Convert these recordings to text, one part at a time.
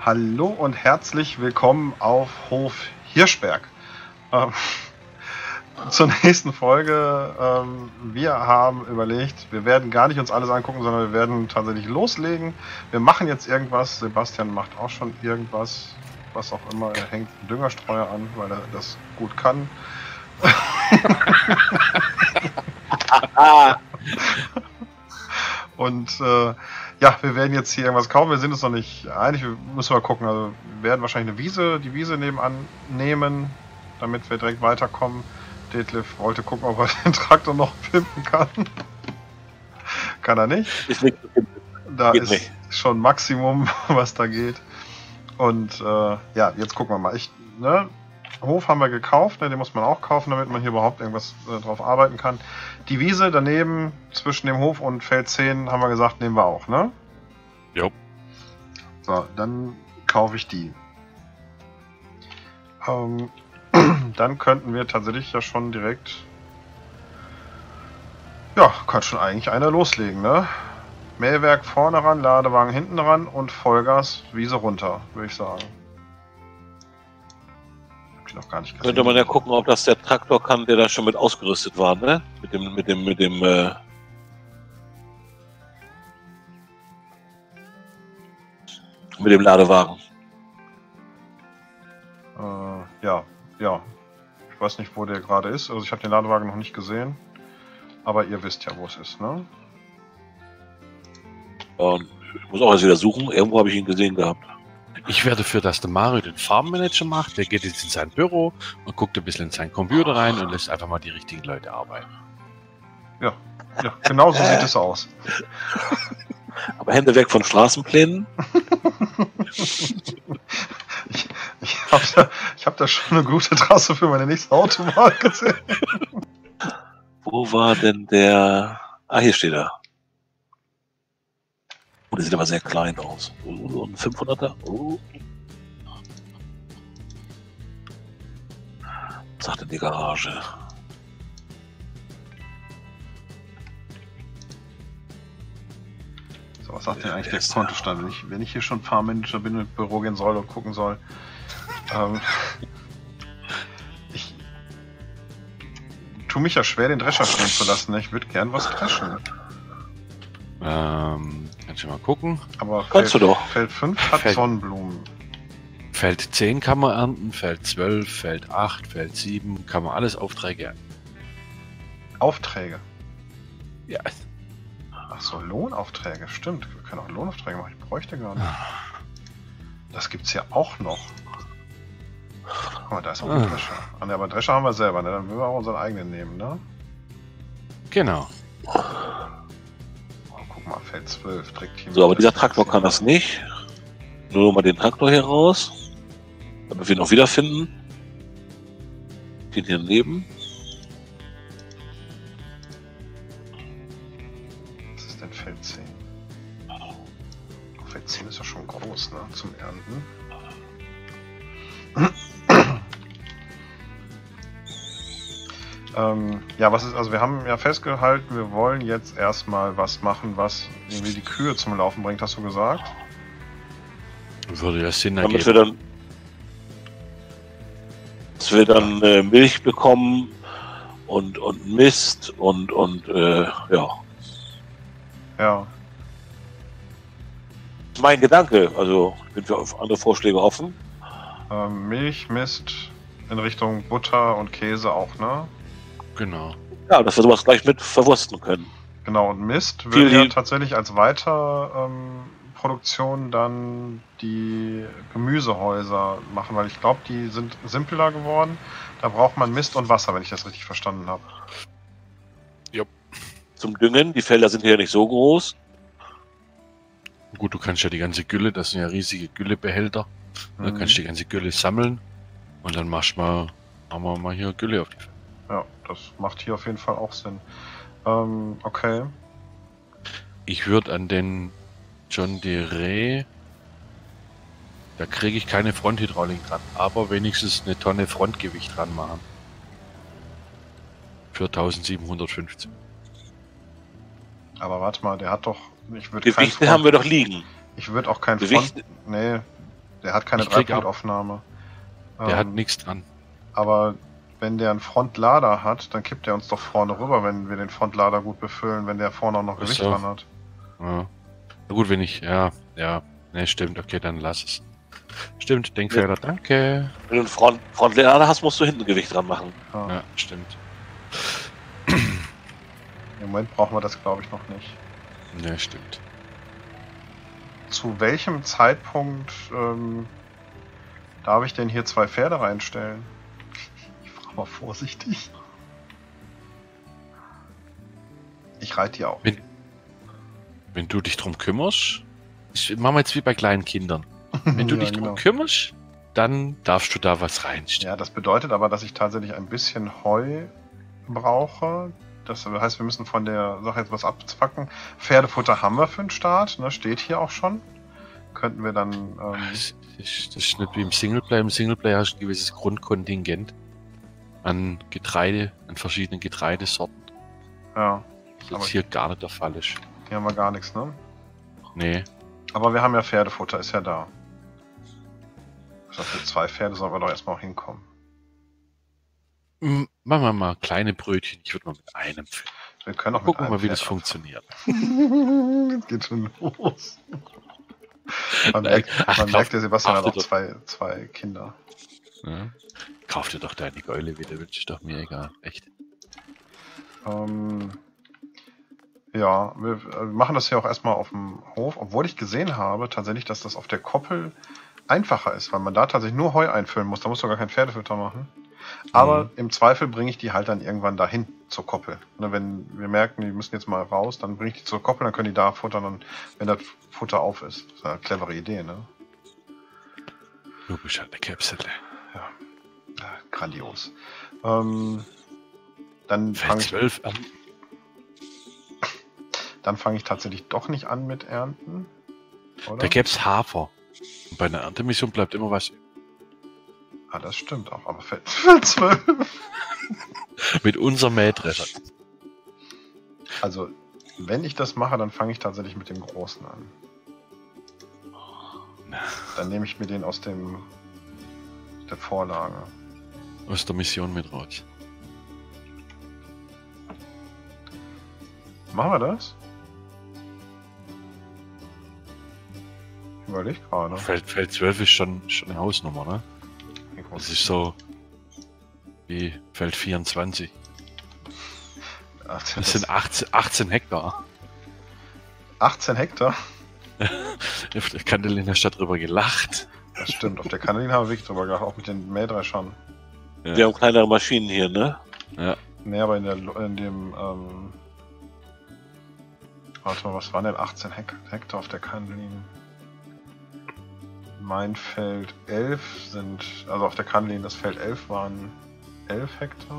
Hallo und herzlich willkommen auf Hof Hirschberg. Zur nächsten Folge. Wir haben überlegt, wir werden gar nicht uns alles angucken, sondern wir werden tatsächlich loslegen. Wir machen jetzt irgendwas. Sebastian macht auch schon irgendwas, was auch immer. Er hängt einen Düngerstreuer an, weil er das gut kann. Und ja, wir werden jetzt hier irgendwas kaufen. Wir sind uns noch nicht einig. Wir müssen mal gucken. Also wir werden wahrscheinlich die Wiese nebenan nehmen, damit wir direkt weiterkommen. Detlef wollte gucken, ob er den Traktor noch pimpen kann. Kann er nicht. Da ist nicht. Schon Maximum, was da geht. Und ja, jetzt gucken wir mal. Hof haben wir gekauft, den muss man auch kaufen, damit man hier überhaupt irgendwas drauf arbeiten kann. Die Wiese daneben, zwischen dem Hof und Feld 10, haben wir gesagt, nehmen wir auch, ne? Jo. So, dann kaufe ich die. Dann könnten wir tatsächlich ja schon direkt... Ja, kann schon eigentlich einer loslegen, ne? Mähwerk vorne ran, Ladewagen hinten ran und Vollgas, Wiese runter, würde ich sagen. Noch gar nicht gesehen. Könnte man ja gucken, ob das der Traktor kann, der da schon mit ausgerüstet war, ne? Mit dem Ladewagen. Ja. Ich weiß nicht, wo der gerade ist. Also ich habe den Ladewagen noch nicht gesehen. Aber ihr wisst ja, wo es ist, ne? Und ich muss auch erst wieder suchen. Irgendwo habe ich ihn gesehen gehabt. Ich werde dafür, dass der Mario den Farmmanager macht. Der geht jetzt in sein Büro und guckt ein bisschen in seinen Computer rein und lässt einfach mal die richtigen Leute arbeiten. Ja, genau so sieht es aus. Aber Hände weg von Straßenplänen. Ich hab da schon eine gute Trasse für meine nächste Autowahl gesehen. Wo war denn der... Ah, hier steht er. Der sieht aber sehr klein aus. Ein 500er? Sagt in die Garage. So, was sagt denn eigentlich der Kontostand? Wenn ich hier schon Farmmanager bin und ins Büro gehen soll und gucken soll. Ich tue mich ja schwer, den Drescher stehen zu lassen. Ich würde gern was dreschen. Kannst du mal gucken. Aber kannst du doch. Feld 5 hat Sonnenblumen. Feld 10 kann man ernten, Feld 12, Feld 8, Feld 7, kann man alles Aufträge ernten. Aufträge? Ja. Ach so, Lohnaufträge, stimmt. Wir können auch Lohnaufträge machen, ich bräuchte gar nicht. Das gibt's ja auch noch. Guck mal, da ist auch ein Drescher. Ah, ne, aber Drescher haben wir selber, ne? Dann würden wir auch unseren eigenen nehmen, ne? Genau. Mal, Feld 12 trägt hier. So, aber dieser Traktor kann das nicht. Nur mal den Traktor hier raus. Damit wir ihn auch wiederfinden. Den hier daneben. Was ist denn Feld 10? Feld 10 ist ja schon groß, ne? Zum Ernten. Ja, was ist, also wir haben ja festgehalten, wir wollen jetzt erstmal was machen, was irgendwie die Kühe zum Laufen bringt, hast du gesagt? Würde ja Sinn ergeben. Dass wir dann Milch bekommen und Mist und ja. Ja. Das ist mein Gedanke, also ich bin für andere Vorschläge offen. Milch, Mist in Richtung Butter und Käse auch, ne? Genau. Ja, dass wir sowas gleich mit verwursten können. Genau, und Mist will ja tatsächlich als Weiterproduktion dann die Gemüsehäuser machen, weil ich glaube, die sind simpler geworden. Da braucht man Mist und Wasser, wenn ich das richtig verstanden habe. Ja. Zum Düngen, die Felder sind hier nicht so groß. Gut, du kannst ja die ganze Gülle, das sind ja riesige Güllebehälter. Da kannst du die ganze Gülle sammeln und dann machen wir mal hier Gülle auf die Felder. Ja, das macht hier auf jeden Fall auch Sinn. Okay. Ich würde an den John Deere, da kriege ich keine Fronthydraulik dran, aber wenigstens eine Tonne Frontgewicht dran machen. Für 1750. Aber warte mal, der hat doch... Gewichte haben wir doch liegen. Ich würde auch kein Gewicht. Nee, Der hat keine Ich krieg ab. 3-Punkt-Aufnahme. Der hat nichts dran. Aber wenn der einen Frontlader hat, dann kippt er uns doch vorne rüber, wenn wir den Frontlader gut befüllen, wenn der vorne auch noch Gewicht so. dran hat. Ja. Na gut, wenn ich, ja. Ne, stimmt, okay, dann lass es. Stimmt, Denkfehler, danke. Wenn du einen Frontlader hast, musst du hinten Gewicht dran machen. Ja. Ja, stimmt. Im Moment brauchen wir das, glaube ich, noch nicht. Ne, stimmt. Zu welchem Zeitpunkt darf ich denn hier 2 Pferde reinstellen? Ich frage mal vorsichtig. Ich reite die auch. Wenn du dich drum kümmerst, machen wir jetzt wie bei kleinen Kindern. Wenn du Ja, dich drum kümmerst, dann darfst du da was reinstellen. Ja, das bedeutet aber, dass ich tatsächlich ein bisschen Heu brauche. Das heißt, wir müssen von der Sache jetzt was abzwacken. Pferdefutter haben wir für den Start, ne? Steht hier auch schon. Könnten wir dann... Das ist nicht wie im Singleplayer. Im Singleplayer hast du ein gewisses Grundkontingent an Getreide, an verschiedenen Getreidesorten. ja, Das Aber- jetzt hier gar nicht der Fall ist. hier haben wir gar nichts, ne? Nee. Aber wir haben ja Pferdefutter, ist ja da. Also für 2 Pferde sollen wir doch erstmal auch hinkommen. Machen wir mal kleine Brötchen. Ich würde mal mit einem füllen. Wir können auch mit Gucken wir einem mal, wie das Pferd funktioniert. anfangen. Jetzt geht schon los. Man merkt, der Sebastian hat auch zwei Kinder. Ja. Kauf dir doch deine Geule wieder, ist doch mir egal. Echt. Ja, wir machen das hier auch erstmal auf dem Hof, obwohl ich gesehen habe tatsächlich, dass das auf der Koppel einfacher ist, weil man da tatsächlich nur Heu einfüllen muss. Da musst du gar kein Pferdefutter machen. Aber im Zweifel bringe ich die halt dann irgendwann dahin zur Koppel. Ne, wenn wir merken, die müssen jetzt mal raus, dann bringe ich die zur Koppel, dann können die da futtern, und wenn das Futter auf ist. Das ist eine clevere Idee, ne? Du bist halt eine Käpsel. Ja, grandios. Dann fange ich, 12 an. ich tatsächlich doch nicht an mit Ernten. Oder? Da gäb's Hafer. Und bei einer Erntemission bleibt immer was. Ah, das stimmt auch, aber Feld 12. Mit unserem Mähdrescher. Also, wenn ich das mache, dann fange ich tatsächlich mit dem Großen an. Dann nehme ich mir den aus der Vorlage. Aus der Mission mit raus. Machen wir das? Ich überlege gerade. Feld 12 ist schon eine Hausnummer, ne? Das ist so wie Feld 24. Das sind 18 Hektar. 18 Hektar? Auf der Kandelin hast du darüber gelacht. Das stimmt, auf der Kanalin haben wir wirklich drüber gedacht, auch mit den Mähdreschern. Wir haben kleinere Maschinen hier, ne? Ja. Ne, aber in dem, warte mal, was waren denn 18 Hektar auf der Kanalin? Mein Feld 11 sind, also auf der Kanalin, das Feld 11 waren 11 Hektar.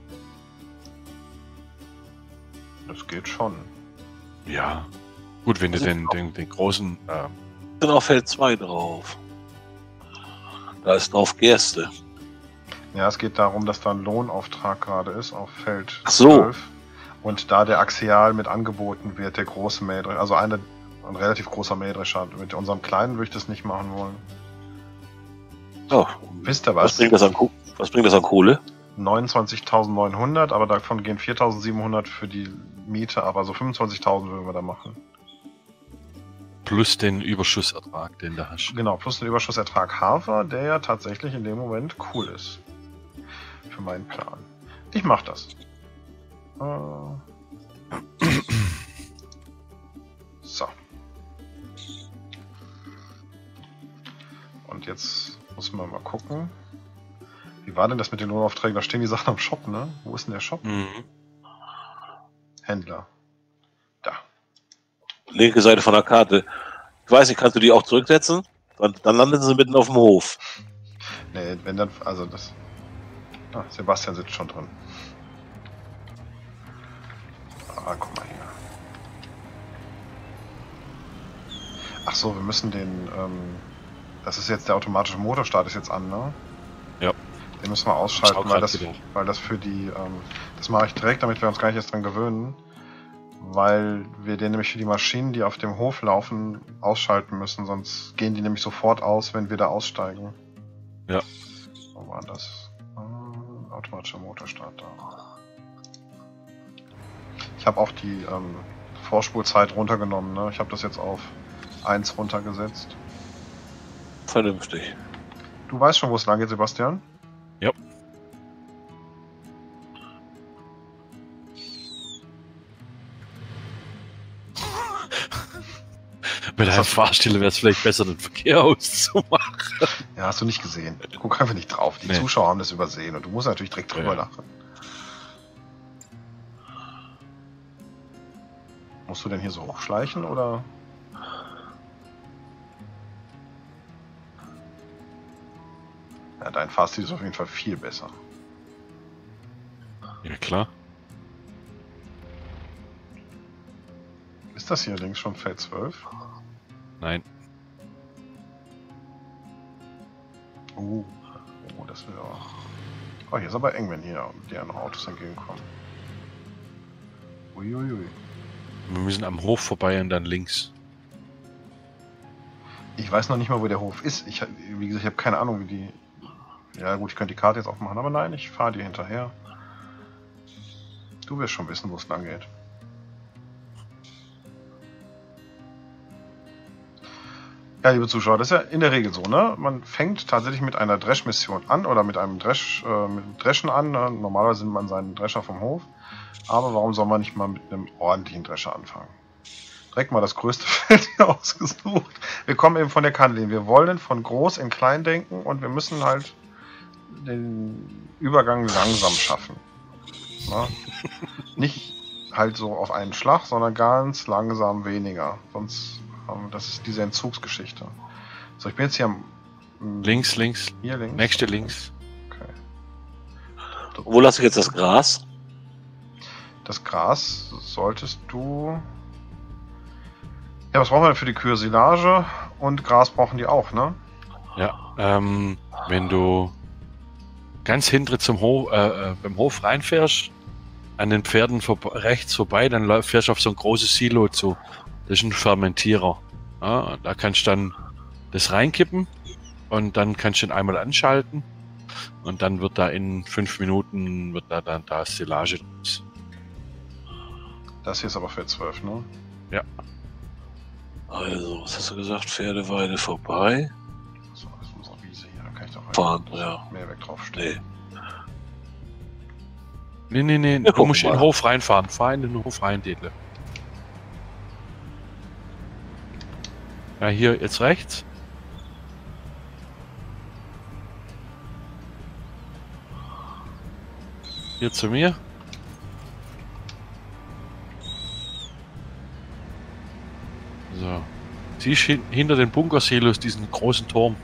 Das geht schon. Ja. Gut, wenn du den großen. Sind auf Feld 2 drauf. Da ist drauf Gerste. Ja, es geht darum, dass da ein Lohnauftrag gerade ist auf Feld Ach so. 12. Und da der Axial mit angeboten wird, der große Mähdrescher, also ein relativ großer Mähdrescher. Mit unserem kleinen würde ich das nicht machen wollen. Oh, Wisst ihr was was? bringt das an Kohle? 29.900, aber davon gehen 4.700 für die Miete ab. Also 25.000 würden wir da machen. Plus den Überschussertrag, den du hast. Genau, plus den Überschussertrag Hafer, der ja tatsächlich in dem Moment cool ist. Für meinen Plan. Ich mach das. So. Und jetzt muss man mal gucken. Wie war denn das mit den Lohnaufträgen? Da stehen die Sachen am Shop, ne? Wo ist denn der Shop? Mhm. Händler. Da. Linke Seite von der Karte. Ich weiß nicht, kannst du die auch zurücksetzen? Dann landen sie mitten auf dem Hof. Ne, wenn dann, also das... Ah, Sebastian sitzt schon drin. Ah, guck mal hier. Ach so, wir müssen den, das ist jetzt der automatische Motorstart ist jetzt an, ne? Ja. Den müssen wir ausschalten, weil das wieder. für die, das mache ich direkt, damit wir uns gar nicht erst dran gewöhnen. weil wir den nämlich für die Maschinen, die auf dem Hof laufen, ausschalten müssen, sonst gehen die nämlich sofort aus, wenn wir da aussteigen. Ja. Wo war das? Automatischer Motorstarter. Ich habe auch die Vorspulzeit runtergenommen, ne? Ich habe das jetzt auf 1 runtergesetzt. Vernünftig. Du weißt schon, wo es lang geht, Sebastian? Ja. Mit einer Fahrstelle wäre es vielleicht besser, den Verkehr auszumachen. Ja, hast du nicht gesehen. Guck einfach nicht drauf. Die Nee. Zuschauer haben das übersehen und du musst natürlich direkt drüber Ja. lachen. Musst du denn hier so hochschleichen oder? Ja, dein Fahrstil ist auf jeden Fall viel besser. Ja, klar. Ist das hier links schon Feld 12? Nein. Das will auch. Oh, hier ist aber eng, wenn hier dir noch Autos entgegenkommen. Uiuiui. Wir müssen am Hof vorbei und dann links. Ich weiß noch nicht mal, wo der Hof ist. Wie gesagt, ich habe keine Ahnung, wie die. Ja gut, ich könnte die Karte jetzt aufmachen, aber nein, ich fahre dir hinterher. Du wirst schon wissen, wo es lang geht. Ja, liebe Zuschauer, das ist ja in der Regel so, ne? Man fängt tatsächlich mit einer Dresch-Mission an oder mit einem Dreschen an. Ne? Normalerweise nimmt man seinen Drescher vom Hof. Aber warum soll man nicht mal mit einem ordentlichen Drescher anfangen? Direkt mal das größte Feld hier ausgesucht. Wir kommen eben von der Kanlin. Wir wollen von groß in klein denken und wir müssen halt den Übergang langsam schaffen. Na? Nicht halt so auf einen Schlag, sondern ganz langsam weniger. Sonst das ist diese Entzugsgeschichte. So, ich bin jetzt hier am... Links. Hier links? Nächste links. Okay. Wo lasse ich jetzt das Gras? Das Gras solltest du... Ja, was brauchen wir denn für die Kühe? Silage und Gras brauchen die auch, ne? Ja, wenn du ganz hinten zum Hof, beim Hof reinfährst, an den Pferden rechts vorbei, dann fährst du auf so ein großes Silo zu. Das ist ein Fermentierer. Ja, da kannst du dann das reinkippen und dann kannst du ihn einmal anschalten und dann wird da in 5 Minuten wird da dann da Silage. Das hier ist aber für 12, ne? Ja. Also, was hast du gesagt? Pferdeweide vorbei. So, das ist unsere Wiese hier, da kann ich doch Fahren, ja. mehr weg draufstehen. Nee. Nee. Wir Du musst in gucken den mal. Hof reinfahren. Fahr in den Hof rein, Detle. Ja, hier jetzt rechts. Hier zu mir. So. Siehst hinter den Bunkersilos diesen großen Turm.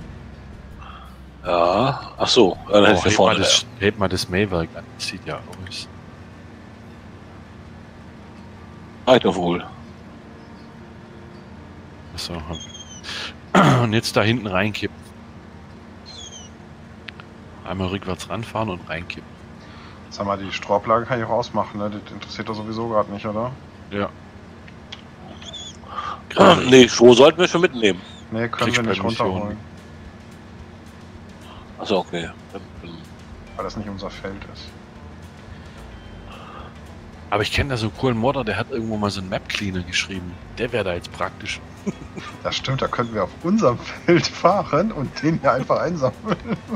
Ja, ach so, ja, dann hätte ich da vorne. Hebt mal das Mähwerk an. Das sieht ja aus. Reicht doch wohl. So. Und jetzt da hinten reinkippen. Einmal rückwärts ranfahren und reinkippen. Sag mal, die Strohablage kann ich auch ausmachen, ne? Das interessiert doch sowieso gerade nicht, oder? Ja. Nee, Stroh sollten wir schon mitnehmen. Ne, können wir nicht Kriegsprämission. runterholen, Achso, okay. weil das nicht unser Feld ist. Aber ich kenne da so einen coolen Modder, der hat irgendwo mal so einen Map-Cleaner geschrieben. Der wäre da jetzt praktisch. Das stimmt, da könnten wir auf unserem Feld fahren und den hier einfach einsammeln.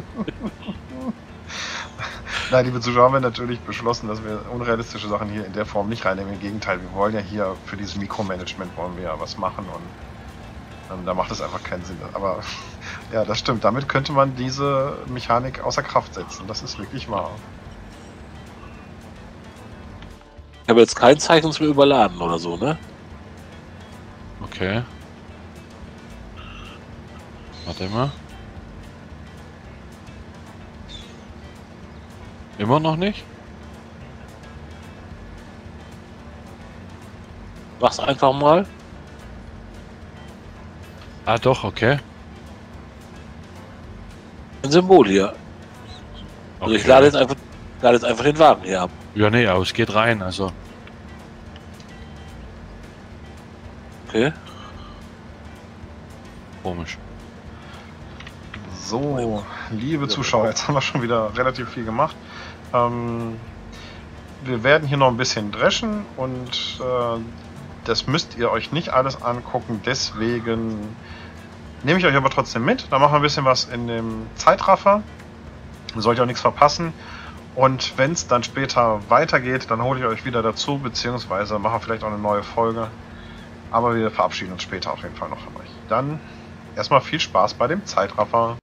Nein, liebe Zuschauer, haben wir natürlich beschlossen, dass wir unrealistische Sachen hier in der Form nicht reinnehmen. Im Gegenteil, wir wollen ja hier für dieses Mikromanagement wollen wir ja was machen und da macht es einfach keinen Sinn. Aber ja, das stimmt, damit könnte man diese Mechanik außer Kraft setzen. Das ist wirklich wahr. Ich habe jetzt kein Zeichen zum Überladen oder so, ne? Okay. Warte mal. Immer noch nicht? Mach's einfach mal. Ah doch, okay. Ein Symbol hier. Also ich Okay. lade jetzt einfach den Wagen hier ab. Ja, nee, aber es geht rein, also. Okay. Komisch. So, liebe Zuschauer, jetzt haben wir schon wieder relativ viel gemacht. Wir werden hier noch ein bisschen dreschen und das müsst ihr euch nicht alles angucken, deswegen nehme ich euch aber trotzdem mit. Da machen wir ein bisschen was in dem Zeitraffer. Sollt ihr auch nichts verpassen. Und wenn es dann später weitergeht, dann hole ich euch wieder dazu, beziehungsweise machen vielleicht auch eine neue Folge. Aber wir verabschieden uns später auf jeden Fall noch von euch. Dann erstmal viel Spaß bei dem Zeitraffer.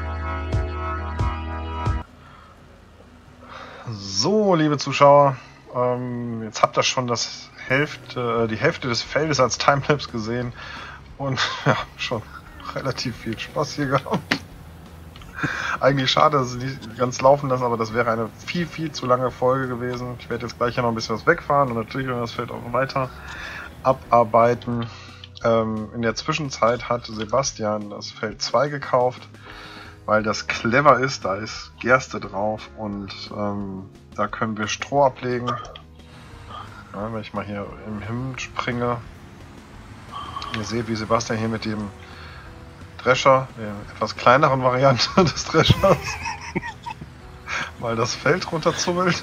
So, liebe Zuschauer, Jetzt habt ihr schon die Hälfte des Feldes als Timelapse gesehen und ja, schon relativ viel Spaß hier gehabt. Eigentlich schade, dass es nicht ganz laufen lassen, aber das wäre eine viel, viel zu lange Folge gewesen. Ich werde jetzt gleich noch ein bisschen was wegfahren und natürlich das Feld auch weiter abarbeiten. In der Zwischenzeit hat Sebastian das Feld 2 gekauft, weil das clever ist, da ist Gerste drauf und da können wir Stroh ablegen. Ja, wenn ich mal hier im Himmel springe, ihr seht, wie Sebastian hier mit dem Drescher, der etwas kleineren Variante des Dreschers, mal das Feld runterzummelt.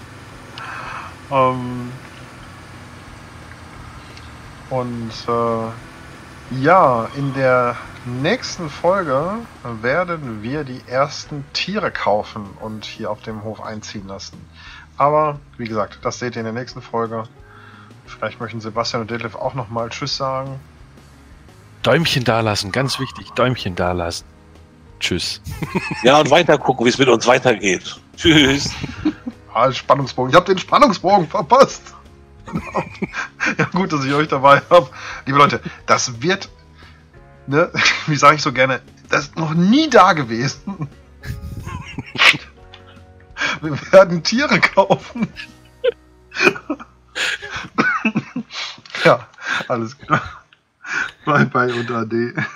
Ja, in der nächsten Folge werden wir die ersten Tiere kaufen und hier auf dem Hof einziehen lassen. Aber, wie gesagt, das seht ihr in der nächsten Folge. Vielleicht möchten Sebastian und Detlef auch nochmal Tschüss sagen. Däumchen dalassen, ganz wichtig, Däumchen dalassen. Tschüss. Ja, und weiter gucken, wie es mit uns weitergeht. Tschüss. Spannungsbogen. Ich habe den Spannungsbogen verpasst. Ja, gut, dass ich euch dabei habe. Liebe Leute, das wird, ne, wie sage ich so gerne, das ist noch nie da gewesen. Wir werden Tiere kaufen. Ja, alles klar. Bye bye und ade.